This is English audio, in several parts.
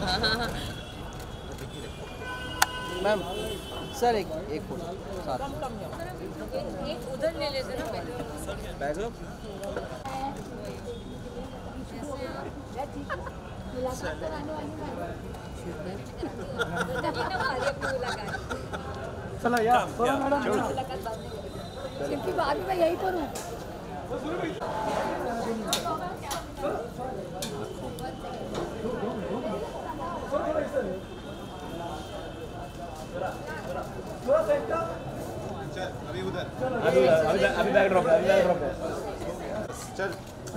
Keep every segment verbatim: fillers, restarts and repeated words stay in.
Ma'am sir एक एक photo साथ एक उधर ले लेते ना बैकअप चला यार मैडम क्योंकि बाद में मैं यहीं पर हूँ। अभी उधर अभी अभी अभी बैक ड्रॉप अभी बैक ड्रॉप चल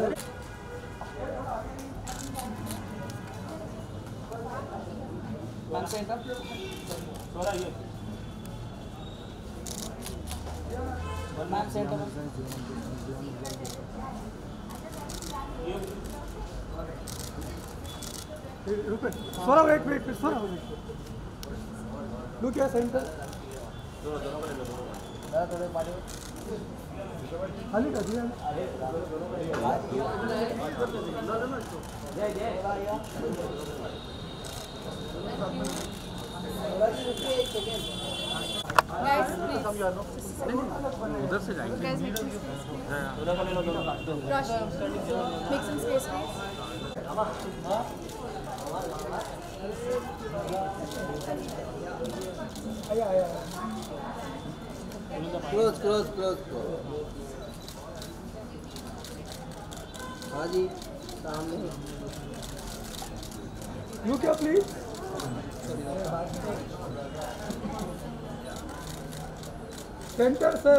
मैम सेंटर थोड़ा ये मैम सेंटर रुको सोरा वेट वेट वेट सोरा लुक या सेंटर थोड़े मारे खाली कर दिया जय जय उधर से जाएंगे Make some space, please. आया आया क्लोज क्लोज क्लोज हाँ जी सामने यू क्या please centre sir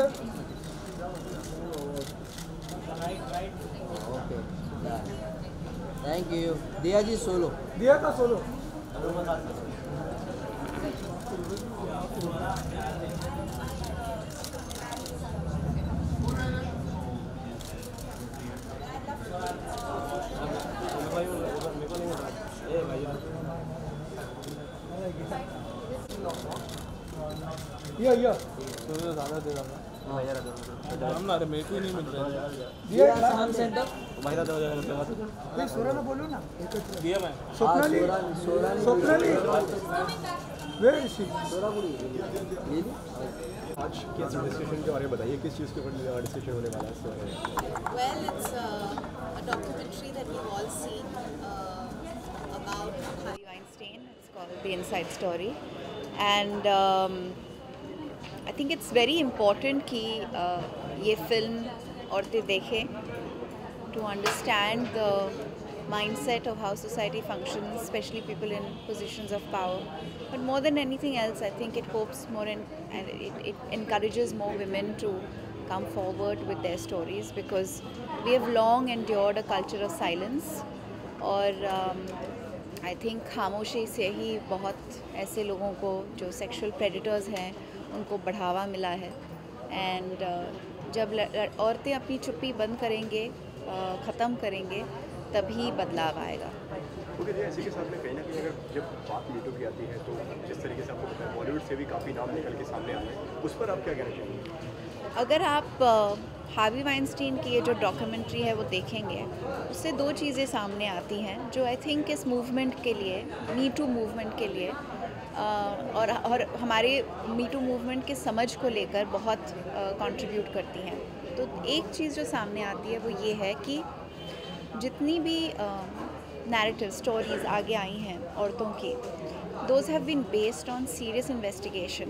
okay thank you Diya ji solo दिया का सोलो या या ज़्यादा दे रहा हम ना मेरे को नहीं मिल रहा दिया साम सेंटर नहीं सोरा ना बोलो ना दिया मैं Swapnali Swapnali where is she आज किस डिस्कशन के बारे में बताइए किस चीज़ के ऊपर डिस्कशन होने वाला है इस बारे में Well, it's uh, a documentary that we've all seen uh, about Harvey Weinstein. It's called The Inside Story. And um, I think it's very important कि uh, ये film औरतें देखें to understand the mindset of how society functions, especially people in positions of power. But more than anything else, I think it hopes more in, and it, it encourages more women to come forward with their stories because we have long endured a culture of silence और um, I think खामोशी से ही बहुत ऐसे लोगों को जो sexual predators हैं उनको बढ़ावा मिला है and uh, जब औरतें अपनी चुप्पी बंद करेंगे uh, ख़त्म करेंगे तभी बदलाव आएगा। ओके जी इसी के साथ में कहीं ना कहीं अगर जब बात मीटू की आती है तो जिस तरीके से आपको पता है बॉलीवुड से भी काफ़ी नाम निकल के सामने आ रहे हैं उस पर आप क्या कहना चाहेंगे अगर आप हार्वी वाइनस्टीन की ये जो डॉक्यूमेंट्री है वो देखेंगे उससे दो चीज़ें सामने आती हैं जो आई थिंक इस मूवमेंट के लिए मी टू मूवमेंट के लिए और और हमारे मी टू मूवमेंट के समझ को लेकर बहुत कंट्रीब्यूट करती हैं। तो एक चीज़ जो सामने आती है वो ये है कि जितनी भी नैरेटिव स्टोरीज़ आगे आई हैं औरतों की those have been based on serious investigation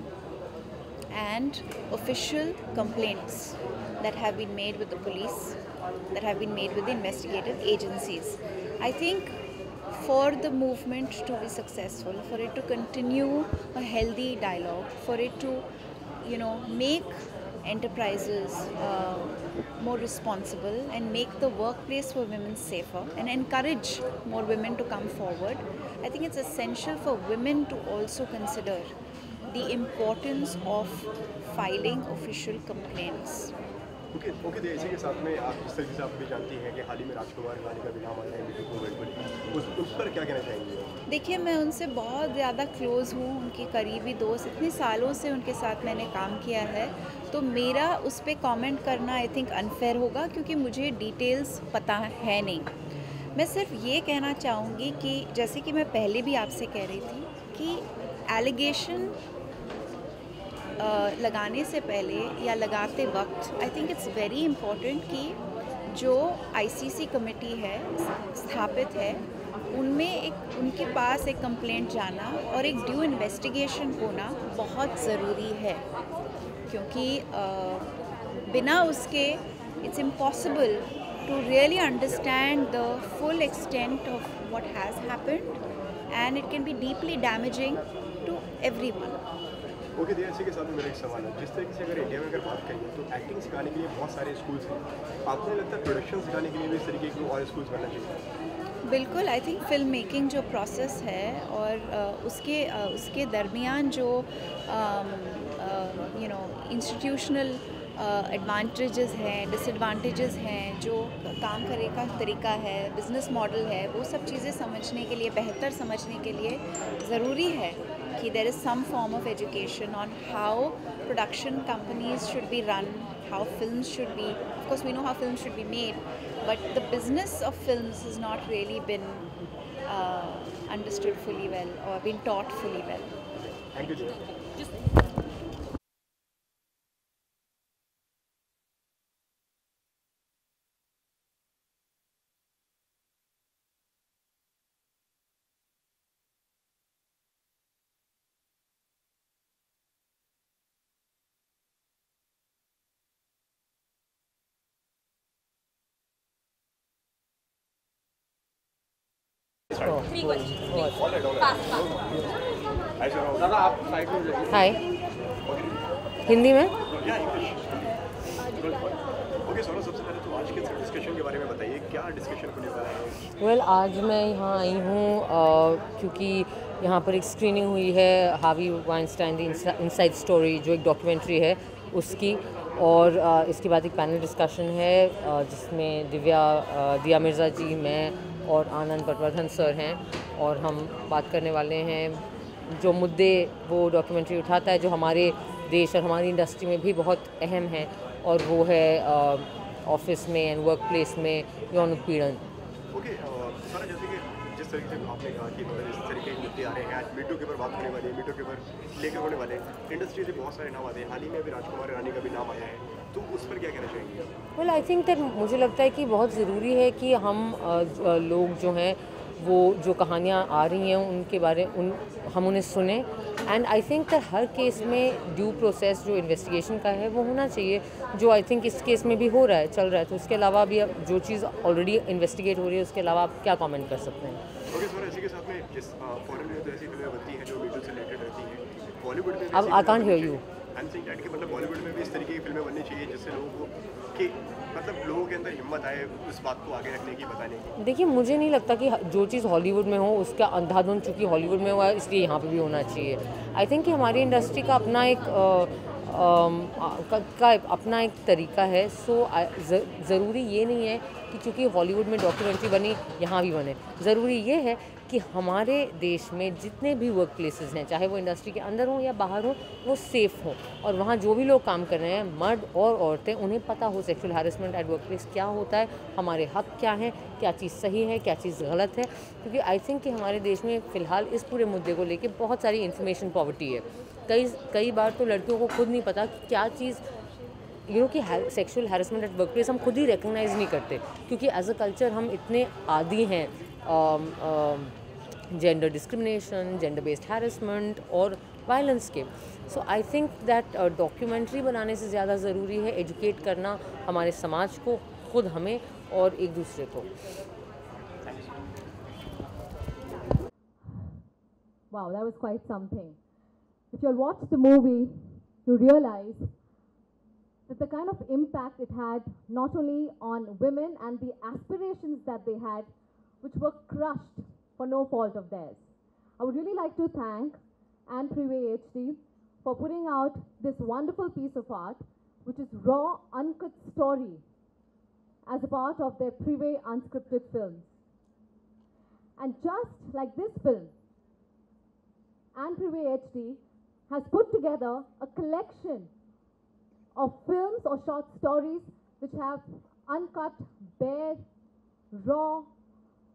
and official complaints that have been made with the police, that have been made with the investigative agencies. I think for the movement to be successful, for it to continue a healthy dialogue, for it to, you know, make enterprises uh, more responsible and make the workplace for women safer and encourage more women to come forward, I think it's essential for women to also consider the importance of filing official complaints. Okay okay तो इसी के साथ में आप जिस तरीके से आप भी जानती हैं कि हाल ही में राजकुमार हिरानी का भी नाम आया है मीटू मूवमेंट पर उस उस पर क्या कहना चाहेंगे? देखिए मैं उनसे बहुत ज़्यादा क्लोज़ हूँ, उनकी करीबी दोस्त, इतने सालों से उनके साथ मैंने काम किया है तो मेरा उस पर कमेंट करना आई थिंक अनफेयर होगा क्योंकि मुझे डिटेल्स पता है नहीं। मैं सिर्फ ये कहना चाहूँगी कि जैसे कि मैं पहले भी आपसे कह रही थी कि एलिगेशन लगाने से पहले या लगाते वक्त I think it's very important कि जो आईसीसी कमेटी है स्थापित है उनमें एक उनके पास एक कंप्लेंट जाना और एक ड्यू इन्वेस्टिगेशन होना बहुत ज़रूरी है, क्योंकि uh, बिना उसके it's impossible to really understand the full extent of what has happened, and it can be deeply damaging to everyone. Okay Diya, इसी के साथ में मेरा एक सवाल है। जिस तरीके से अगर इंडिया में अगर बात करें तो एक्टिंग सिखाने के लिए बहुत सारे स्कूल्स हैं, आपको नहीं लगता प्रोडक्शन सिखाने के लिए भी इस तरीके के और स्कूल्स बनना चाहिए? बिल्कुल, आई थिंक फिल्म मेकिंग जो प्रोसेस है और uh, उसके uh, उसके दरमियान जो यू नो इंस्टीट्यूशनल एडवांटेजेस हैं, डिसएडवांटेजेस हैं, जो काम करने का तरीका है, बिज़नेस मॉडल है, वो सब चीज़ें समझने के लिए, बेहतर समझने के लिए ज़रूरी है कि there is some form of education on how production companies should be run, how films should be, of course we know how films should be made, but the business of films is not really been understood fully well और been taught fully well. Thank you जी. Hi, Hindi में? Okay Saurabh, सबसे पहले तो आज के discussion के बारे में बताइए, क्या डिस्कशन होने वाला है? वेल well, आज मैं यहाँ आई हूँ क्योंकि यहाँ पर एक स्क्रीनिंग हुई है Harvey Weinstein the inside story, जो एक डॉक्यूमेंट्री है उसकी, और uh, इसके बाद एक पैनल डिस्कशन है uh, जिसमें दिव्या uh, दिया मिर्ज़ा जी, मैं और आनंद पटवर्धन सर हैं, और हम बात करने वाले हैं जो मुद्दे वो डॉक्यूमेंट्री उठाता है जो हमारे देश और हमारी इंडस्ट्री में भी बहुत अहम है, और वो है ऑफिस में एंड वर्क प्लेस में यौन उत्पीड़न. ओके सर, जैसे कि जिस तरीके से आपने कहा कि मतलब इस तरीके के मुद्दे आ रहे हैं, आज मीटू के ऊपर बात होने वाली है, मीटू के ऊपर लेकर होने वाले हैं, इंडस्ट्री से बहुत सारे नाम आते हैं, हाल ही में अभी राजकुमार रानी का भी नाम आया है, तो उस पर क्या कहना चाहेंगे? वेल आई थिंक दैट मुझे लगता है कि बहुत ज़रूरी है कि हम uh, लोग जो हैं वो जो कहानियाँ आ रही हैं उनके बारे उन हम उन्हें सुने, एंड आई थिंक दैट हर केस में ड्यू प्रोसेस जो इन्वेस्टिगेशन का है वो होना चाहिए, जो आई थिंक इस केस में भी हो रहा है, चल रहा है. तो उसके अलावा भी अब जो चीज़ ऑलरेडी इन्वेस्टिगेट हो रही है उसके अलावा आप क्या कमेंट कर सकते हैं? ओके सर, इसी के साथ में जिस फॉरेन में तो ऐसी फिल्में बनती हैं जो मीटू से रिलेटेड रहती हैं, बॉलीवुड में अब I can't hear you. I am saying that कि मतलब बॉलीवुड में भी इस तरीके की फिल्में बननी चाहिए जिससे लोगों को कि मतलब लोगों के अंदर हिम्मत आए उस बात को आगे रखने की, बताने की. देखिए, मुझे नहीं लगता कि जो चीज़ हॉलीवुड में हो उसका अंधाधुंध चूँकि हॉलीवुड में हुआ है इसलिए यहाँ पे भी होना चाहिए. आई थिंक कि हमारी इंडस्ट्री का अपना एक आ, आ, का, का अपना एक तरीका है. सो ज़रूरी ये नहीं है कि चूँकि हॉलीवुड में डॉक्यूमेंट्री बनी यहाँ भी बने. ज़रूरी ये है कि हमारे देश में जितने भी वर्क प्लेसेस हैं, चाहे वो इंडस्ट्री के अंदर हों या बाहर हों, वो सेफ़ हों, और वहाँ जो भी लोग काम कर रहे हैं, मर्द और औरतें, उन्हें पता हो sexual harassment at workplace क्या होता है, हमारे हक क्या हैं, क्या चीज़ सही है, क्या चीज़ गलत है. क्योंकि आई थिंक कि हमारे देश में फ़िलहाल इस पूरे मुद्दे को लेकर बहुत सारी इन्फॉर्मेशन पॉवर्टी है. कई कई बार तो लड़कियों को खुद नहीं पता कि क्या चीज़ यू नो कि sexual harassment at workplace हम खुद ही रिकग्नाइज़ नहीं करते, क्योंकि एज अ कल्चर हम इतने आदी हैं gender discrimination, gender based harassment और वायलेंस के. So I think that documentary बनाने से ज़्यादा ज़रूरी है एजुकेट करना हमारे समाज को, खुद हमें और एक दूसरे को. Wow, that was quite something. If you'll watch the movie, you realize that the kind of impact it had not only on women and the aspirations that they had, which were crushed for no fault of theirs. I would really like to thank Anne Privé H D for putting out this wonderful piece of art, which is raw, uncut story as a part of their Privé unscripted films. And just like this film, Anne Privé H D has put together a collection of films or short stories which have uncut, bare, raw,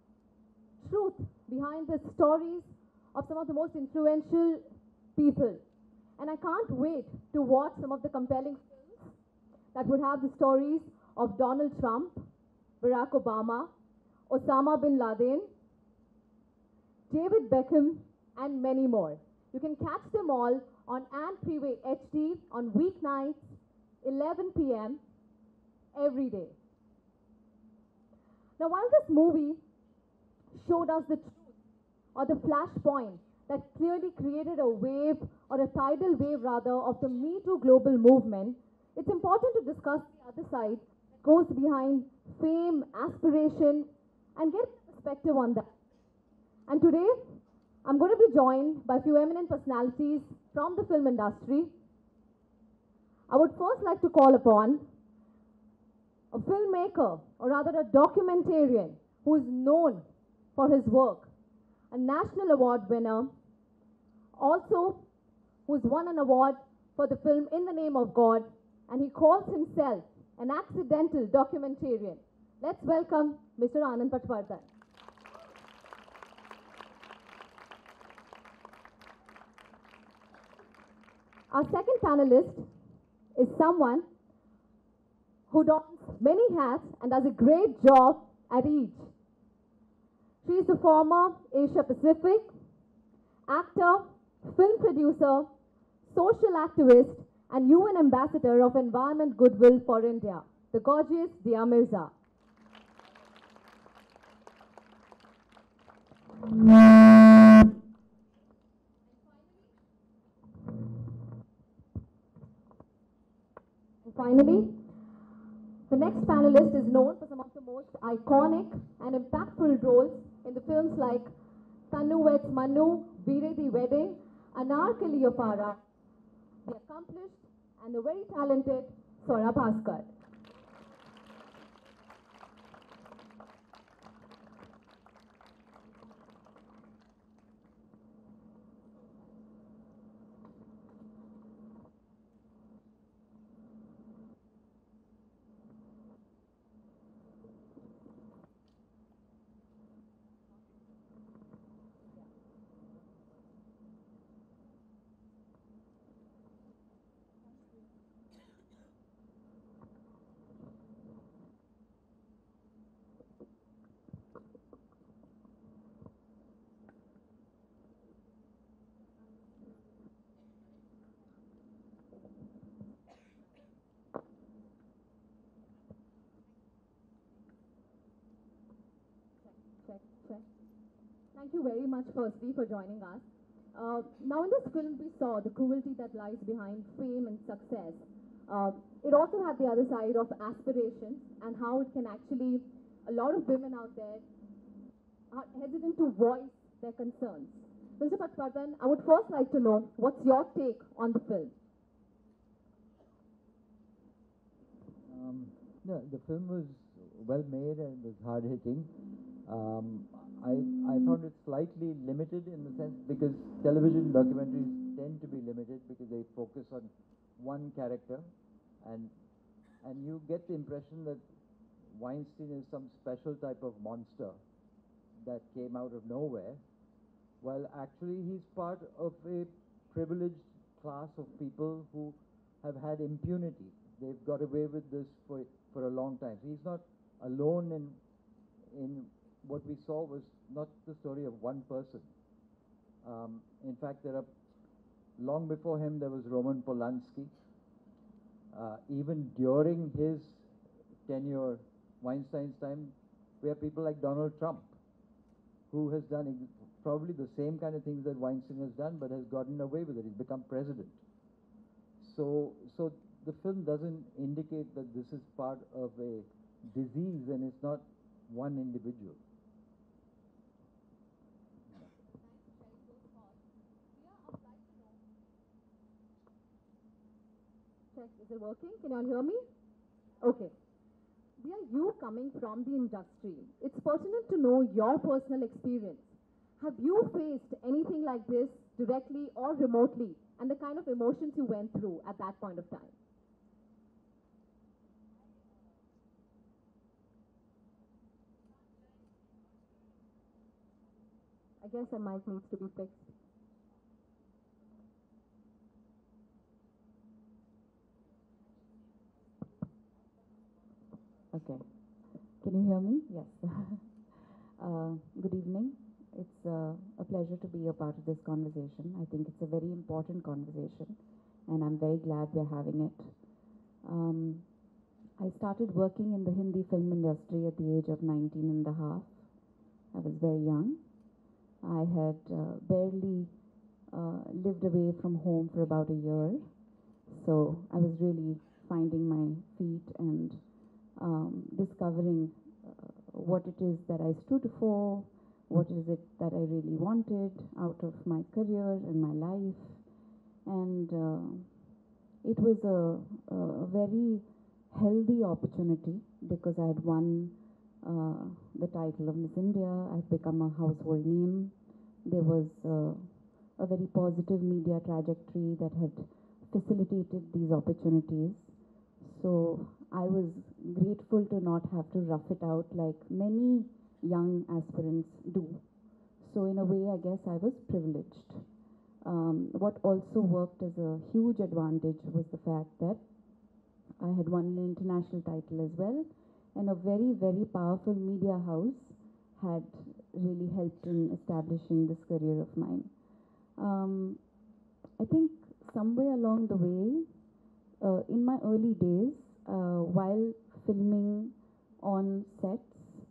truth behind the stories of some of the most influential people. And I can't wait to watch some of the compelling films that would have the stories of Donald Trump, Barack Obama, Osama bin Laden, David Beckham, and many more. You can catch them all on Ant Freeway H D on weeknights, eleven p m every day. Now, while this movie showed us the truth or the flashpoint that clearly created a wave or a tidal wave rather of the Me Too global movement, it's important to discuss the other side that goes behind fame, aspiration, and get a perspective on that. And today, I'm going to be joined by a few eminent personalities from the film industry. I would first like to call upon a filmmaker, or rather a documentarian, who is known for his work, a national award winner, also who's won an award for the film In the Name of God, and he calls himself an accidental documentarian. Let's welcome Mister Anand Patwardhan. Our second panelist is someone who dons many hats and does a great job at each. She is the former Asia Pacific actor, film producer, social activist, and U N ambassador of Environment Goodwill for India, the gorgeous Dia Mirza. Finally, the next panelist is known for some of the most iconic and impactful roles in the films like Tanu Weds Manu, Veere the Wedding, Anarkali of Ara, the accomplished and the very talented Swara Bhaskar. Check, check. Thank you very much, firstly, for joining us. Uh, now, in this film, we saw the cruelty that lies behind fame and success. Uh, it also had the other side of aspiration and how it can actually, a lot of women out there are hesitant to voice their concerns. Mister Patwardhan, I would first like to know what's your take on the film? Um, no, the film was well made and was hard hitting. Um, I, I found it slightly limited in the sense because television documentaries tend to be limited because they focus on one character, and and you get the impression that Weinstein is some special type of monster that came out of nowhere, while actually he's part of a privileged class of people who have had impunity. They've got away with this for for a long time. So he's not alone in in what we saw was not the story of one person. Um, in fact, there are long before him there was Roman Polanski. Uh, even during his tenure, Weinstein's time, we have people like Donald Trump, who has done probably the same kind of things that Weinstein has done, but has gotten away with it. He's become president. So, so the film doesn't indicate that this is part of a disease and it's not one individual. Check, is it working? Can you all hear me? Okay. Dear, you coming from the industry, it's pertinent to know your personal experience. Have you faced anything like this directly or remotely, and the kind of emotions you went through at that point of time? I guess a mic needs to be fixed. Okay. Can you hear me? Yes. uh, good evening. It's uh, a pleasure to be a part of this conversation. I think it's a very important conversation, and I'm very glad we're having it. Um, I started working in the Hindi film industry at the age of nineteen and a half. I was very young. I had uh, barely uh, lived away from home for about a year, so I was really finding my feet and um, discovering uh, what it is that I stood for, what is it that I really wanted out of my career and my life. And uh, it was a, a very healthy opportunity because I had won uh, the title of Miss India. I'd become a household name. There was uh, a very positive media trajectory that had facilitated these opportunities. So I was grateful to not have to rough it out like many young aspirants do. So in a way, I guess I was privileged. Um, what also worked as a huge advantage was the fact that I had won an international title as well, and a very, very powerful media house had really helped in establishing this career of mine. Um, I think somewhere along the way, uh, in my early days, uh, while filming on sets,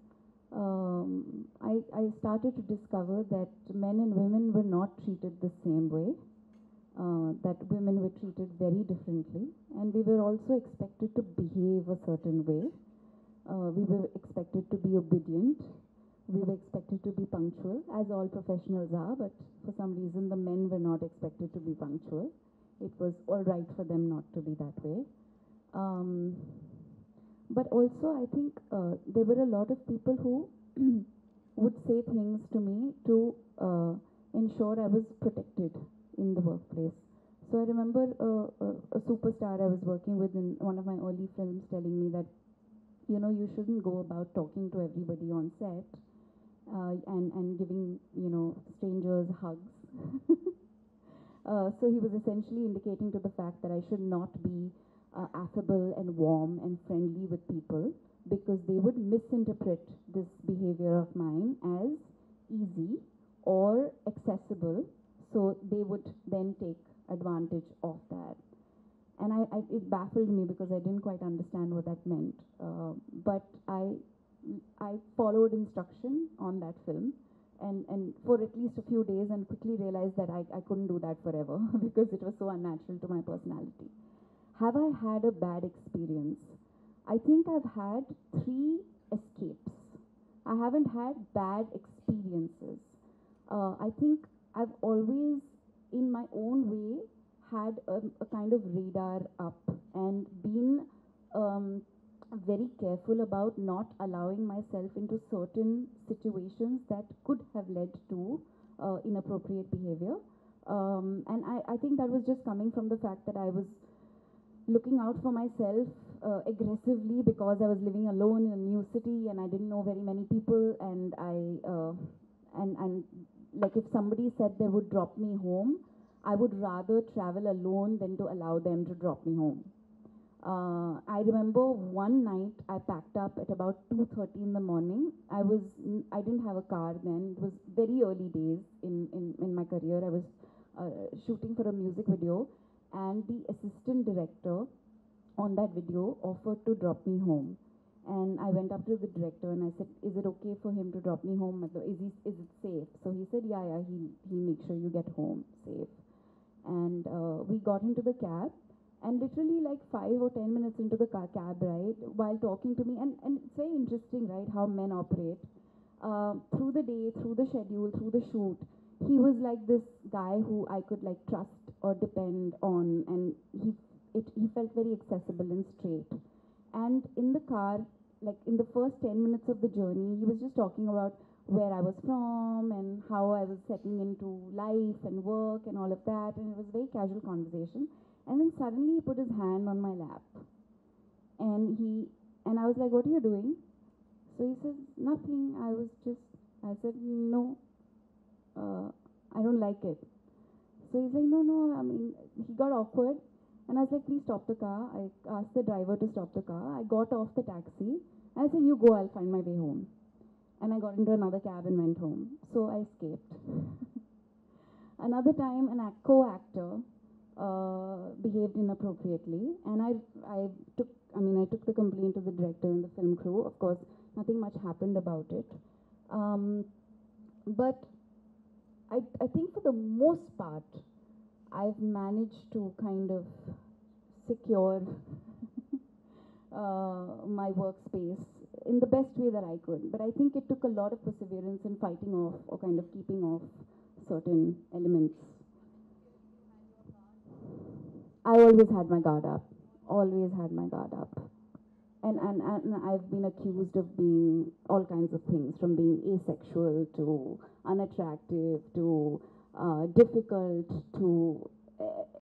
um, I, I started to discover that men and women were not treated the same way. Uh, that women were treated very differently, and we were also expected to behave a certain way. Uh, we were expected to be obedient. We were expected to be punctual, as all professionals are, but for some reason the men were not expected to be punctual. It was all right for them not to be that way. Um, but also I think uh, there were a lot of people who would say things to me to uh, ensure I was protected in the workplace. So I remember uh, a, a superstar I was working with in one of my early films telling me that, you know, you shouldn't go about talking to everybody on set uh, and, and giving, you know, strangers hugs. uh, so he was essentially indicating to the fact that I should not be uh, affable and warm and friendly with people because they would misinterpret this behavior of mine as easy or accessible. So they would then take advantage of that. And I, I, it baffled me because I didn't quite understand what that meant. Uh, but I, I followed instruction on that film and, and for at least a few days and quickly realized that I, I couldn't do that forever because it was so unnatural to my personality. Have I had a bad experience? I think I've had three escapes. I haven't had bad experiences. Uh, I think I've always, in my own way, had a, a kind of radar up and been um, very careful about not allowing myself into certain situations that could have led to uh, inappropriate behavior. Um, and I, I think that was just coming from the fact that I was looking out for myself uh, aggressively because I was living alone in a new city and I didn't know very many people, and I uh, and and like if somebody said they would drop me home, I would rather travel alone than to allow them to drop me home. Uh, I remember one night I packed up at about two thirty in the morning. I was I didn't have a car then. It was very early days in, in, in my career. I was uh, shooting for a music video, and the assistant director on that video offered to drop me home. And I went up to the director and I said, is it okay for him to drop me home? Is, he, is it safe? So he said, yeah, yeah, he, he'll make sure you get home safe. And uh, we got into the cab, and literally like five or ten minutes into the car cab ride, while talking to me, and, and it's very interesting, right, how men operate. Uh, through the day, through the schedule, through the shoot, he was like this guy who I could like trust or depend on, and he, it, he felt very accessible and straight. And in the car, like in the first ten minutes of the journey, he was just talking about where I was from and how I was settling into life and work and all of that, and it was a very casual conversation. And then suddenly he put his hand on my lap, and he and I was like, what are you doing? So he said, nothing. I was just, I said, no, uh, I don't like it. So he's like, no, no, I mean, he got awkward. And I was like, please stop the car. I asked the driver to stop the car. I got off the taxi. And I said, you go, I'll find my way home. And I got into another cab and went home. So I escaped. Another time, an act- co-actor uh, behaved inappropriately. And I, I took, I mean, I took the complaint to the director and the film crew. Of course, nothing much happened about it. Um, but I, I think for the most part, I've managed to kind of secure uh, my workspace in the best way that I could. But I think it took a lot of perseverance in fighting off or kind of keeping off certain elements. I always had my guard up, always had my guard up. And, and, and I've been accused of being all kinds of things, from being asexual to unattractive to uh, difficult to uh,